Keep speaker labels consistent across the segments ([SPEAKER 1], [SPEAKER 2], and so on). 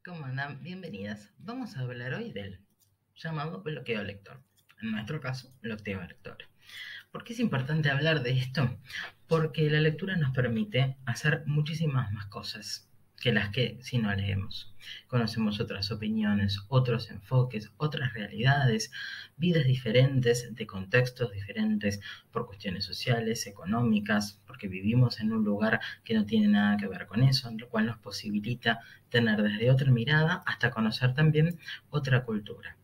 [SPEAKER 1] ¿Cómo andan? Bienvenidas. Vamos a hablar hoy del llamado bloqueo lector. En nuestro caso, bloqueo lector. ¿Por qué es importante hablar de esto? Porque la lectura nos permite hacer muchísimas más cosas que las que si no leemos. Conocemos otras opiniones, otros enfoques, otras realidades, vidas diferentes, de contextos diferentes, por cuestiones sociales, económicas, porque vivimos en un lugar que no tiene nada que ver con eso, lo cual nos posibilita tener desde otra mirada hasta conocer también otra cultura.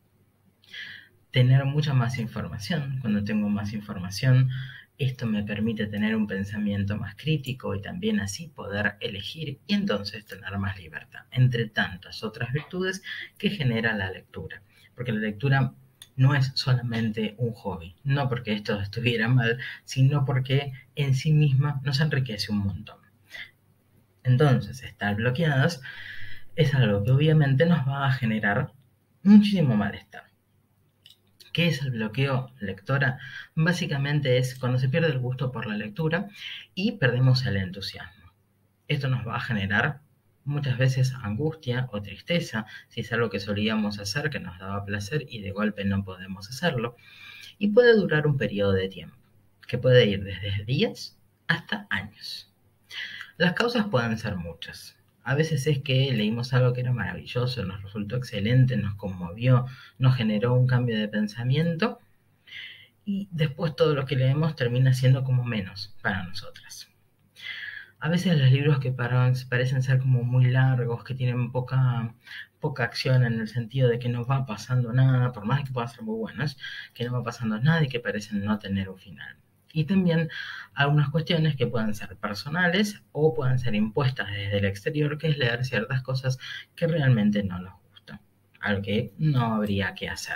[SPEAKER 1] Tener mucha más información. Cuando tengo más información, esto me permite tener un pensamiento más crítico y también así poder elegir y entonces tener más libertad, entre tantas otras virtudes que genera la lectura. Porque la lectura no es solamente un hobby, no porque esto estuviera mal, sino porque en sí misma nos enriquece un montón. Entonces, estar bloqueadas es algo que obviamente nos va a generar muchísimo malestar. ¿Qué es el bloqueo lectora? Básicamente es cuando se pierde el gusto por la lectura y perdemos el entusiasmo. Esto nos va a generar muchas veces angustia o tristeza, si es algo que solíamos hacer, que nos daba placer y de golpe no podemos hacerlo. Y puede durar un periodo de tiempo, que puede ir desde días hasta años. Las causas pueden ser muchas. A veces es que leímos algo que era maravilloso, nos resultó excelente, nos conmovió, nos generó un cambio de pensamiento y después todo lo que leemos termina siendo como menos para nosotras. A veces los libros que parecen ser como muy largos, que tienen poca acción en el sentido de que no va pasando nada, por más que puedan ser muy buenos, que no va pasando nada y que parecen no tener un final. Y también algunas cuestiones que pueden ser personales o pueden ser impuestas desde el exterior, que es leer ciertas cosas que realmente no nos gustan, algo que no habría que hacer.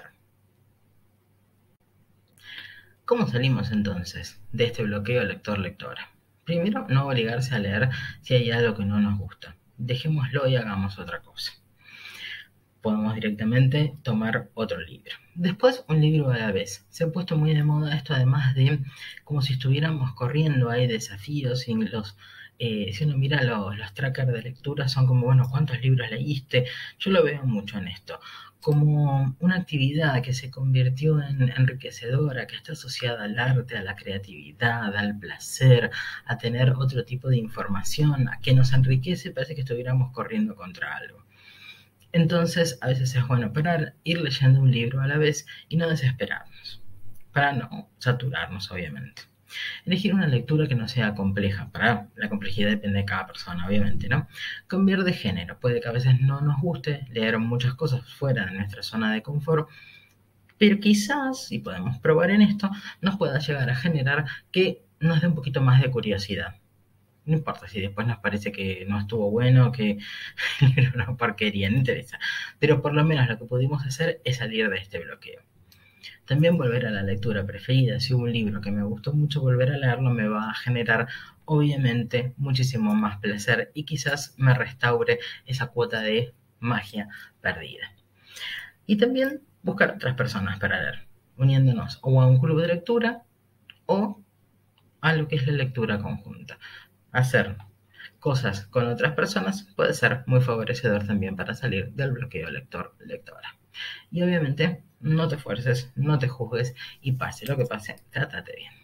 [SPEAKER 1] ¿Cómo salimos entonces de este bloqueo lector-lectora? Primero, no obligarse a leer si hay algo que no nos gusta. Dejémoslo y hagamos otra cosa. Podemos directamente tomar otro libro. Después, un libro a la vez. Se ha puesto muy de moda esto, además de como si estuviéramos corriendo, hay desafíos y si uno mira los trackers de lectura son como, bueno, ¿cuántos libros leíste? Yo lo veo mucho en esto, como una actividad que se convirtió en enriquecedora, que está asociada al arte, a la creatividad, al placer, a tener otro tipo de información, a que nos enriquece, parece que estuviéramos corriendo contra algo. Entonces, a veces es bueno parar, ir leyendo un libro a la vez y no desesperarnos, para no saturarnos, obviamente. Elegir una lectura que no sea compleja, para la complejidad depende de cada persona, obviamente, ¿no? Cambiar de género, puede que a veces no nos guste leer muchas cosas fuera de nuestra zona de confort, pero quizás, si podemos probar en esto, nos pueda llegar a generar que nos dé un poquito más de curiosidad. No importa si después nos parece que no estuvo bueno, que era una porquería, no interesa. Pero por lo menos lo que pudimos hacer es salir de este bloqueo. También volver a la lectura preferida. Si hubo un libro que me gustó mucho, volver a leerlo me va a generar, obviamente, muchísimo más placer y quizás me restaure esa cuota de magia perdida. Y también buscar otras personas para leer, uniéndonos o a un club de lectura o a lo que es la lectura conjunta. Hacer cosas con otras personas puede ser muy favorecedor también para salir del bloqueo lector-lectora. Y obviamente no te fuerces, no te juzgues y pase lo que pase, trátate bien.